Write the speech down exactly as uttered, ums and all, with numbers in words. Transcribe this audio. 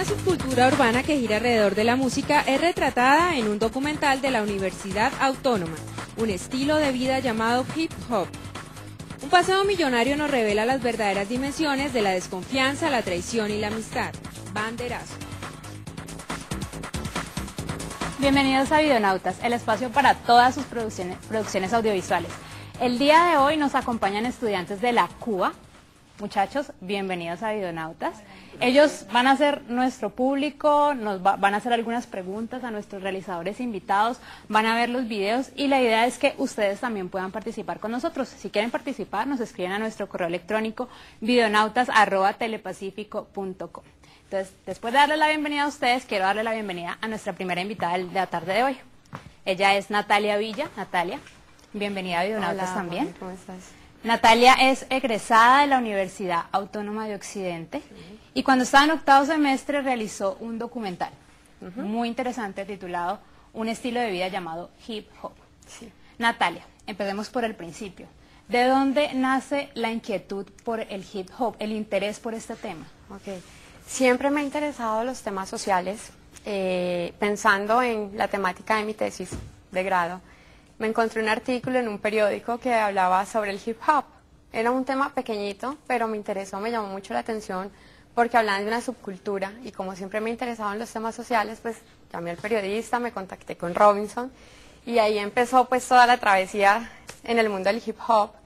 Una subcultura urbana que gira alrededor de la música es retratada en un documental de la Universidad Autónoma, un estilo de vida llamado hip hop. Un paseo millonario nos revela las verdaderas dimensiones de la desconfianza, la traición y la amistad. Banderazo. Bienvenidos a Videonautas, el espacio para todas sus producciones, producciones audiovisuales. El día de hoy nos acompañan estudiantes de la CUA. Muchachos, bienvenidos a Videonautas. Ellos van a ser nuestro público, nos va, van a hacer algunas preguntas a nuestros realizadores invitados, van a ver los videos y la idea es que ustedes también puedan participar con nosotros. Si quieren participar, nos escriben a nuestro correo electrónico videonautas arroba telepacifico punto com. Entonces, después de darles la bienvenida a ustedes, quiero darle la bienvenida a nuestra primera invitada de la tarde de hoy. Ella es Natalia Villa. Natalia, bienvenida a Videonautas. Hola, también. Juan, ¿cómo estás? Natalia es egresada de la Universidad Autónoma de Occidente uh-huh. y cuando estaba en octavo semestre realizó un documental uh-huh. muy interesante titulado Un estilo de vida llamado hip hop. Sí. Natalia, empecemos por el principio. ¿De dónde nace la inquietud por el hip hop, el interés por este tema? Okay. Siempre me han interesado los temas sociales, eh, pensando en la temática de mi tesis de grado. Me encontré un artículo en un periódico que hablaba sobre el hip hop. Era un tema pequeñito, pero me interesó, me llamó mucho la atención porque hablaban de una subcultura y como siempre me interesaban los temas sociales, pues llamé al periodista, me contacté con Robinson y ahí empezó pues toda la travesía en el mundo del hip hop.